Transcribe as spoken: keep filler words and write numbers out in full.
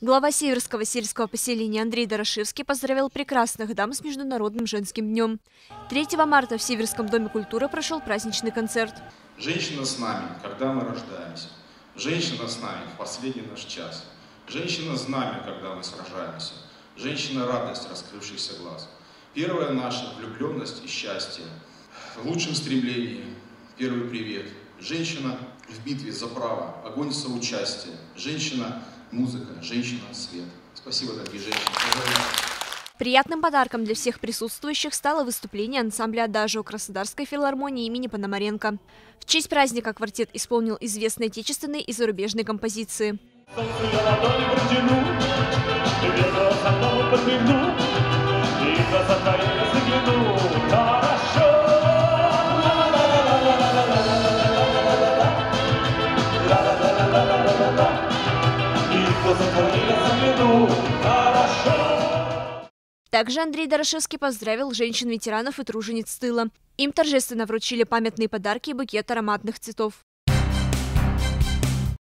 Глава Северского сельского поселения Андрей Дорошевский поздравил прекрасных дам с Международным женским днем. третьего марта в Северском доме культуры прошел праздничный концерт. Женщина с нами, когда мы рождаемся. Женщина с нами в последний наш час. Женщина знамя, когда мы сражаемся. Женщина радость раскрывшихся глаз. Первая наша влюбленность и счастье. В лучшем стремлении первый привет. Женщина в битве за право, огонь соучастия. Женщина – музыка, женщина – свет. Спасибо, дорогие женщины. Приятным подарком для всех присутствующих стало выступление ансамбля «Адажио» Краснодарской филармонии имени Пономаренко. В честь праздника квартет исполнил известные отечественные и зарубежные композиции. Также Андрей Дорошевский поздравил женщин-ветеранов и тружениц тыла. Им торжественно вручили памятные подарки и букет ароматных цветов.